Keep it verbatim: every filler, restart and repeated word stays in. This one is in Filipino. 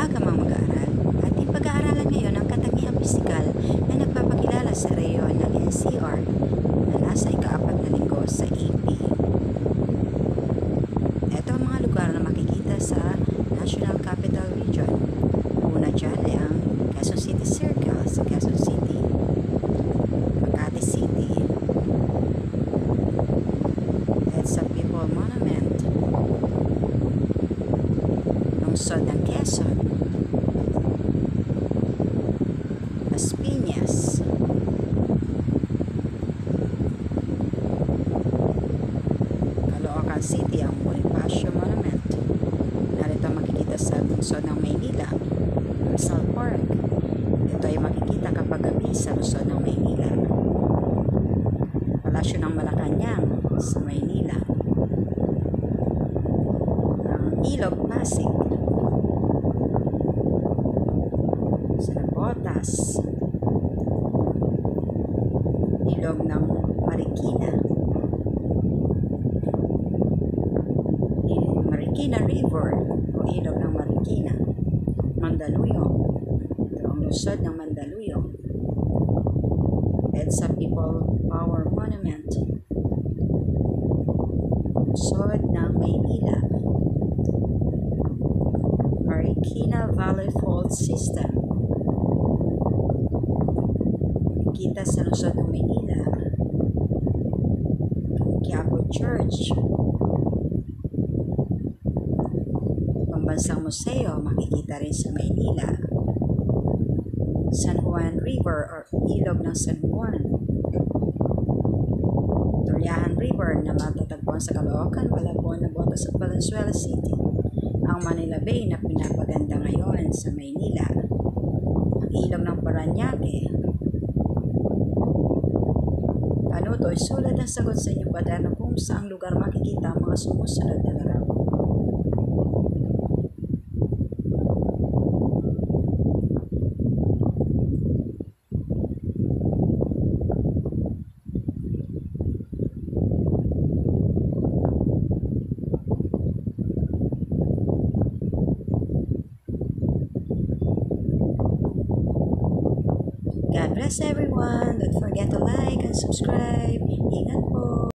umaga mga mag-aaral. Ating pag-aaralan ngayon ang katangiang pisikal na nagpapakilala sa reyon ng N C R na nasa ikaapat na linggo sa A P. Ito ang mga lugar na makikita sa National Capital Region. Una dyan ay ang Quezon City Circle sa Quezon City, Makati City, EDSA People Monument, lungsod ng Quezon, Las Piñas, Caloocan City, ang Bonifacio Monument. Narito makikita sa lungsod ng Maynila, Rizal Park. Ito ay makikita kapag gabi sa lungsod ng Maynila. Palasyo ng Malacanang sa Maynila. Ang Ilog Pasig sa Nabotas. Ilog ng Marikina. Marikina River o Ilog ng Marikina. Mandaluyong. Ito ang lungsod ng Mandaluyong. EDSA People Power Monument. Lungsod ng Maynila. Marikina Valley Fault System. Kita sa lungsod ng Maynila. Quiapo Church. Pambansang Museo, makikita rin sa Maynila. San Juan River or Ilog ng San Juan. Turiahan River na matatagpuan sa Caloocan, Malabon, Nabotas at Valenzuela City. Ang Manila Bay na pinapaganda ngayon sa Maynila. Ang Ilog ng Parañaque. Ano to? Isulat ang sagot sa inyong kwaderno kung saang lugar makikita ang mga sumusunod na larawan. God bless everyone. Don't forget to like and subscribe. Ingat po.